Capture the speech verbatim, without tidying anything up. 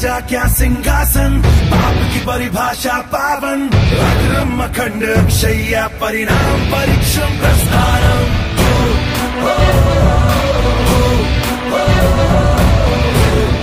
राजा क्या सिंहासन, पाप की परिभाषा पावन, अग्रम अखंड अक्षय परिणाम परीक्षम प्रस्थानम।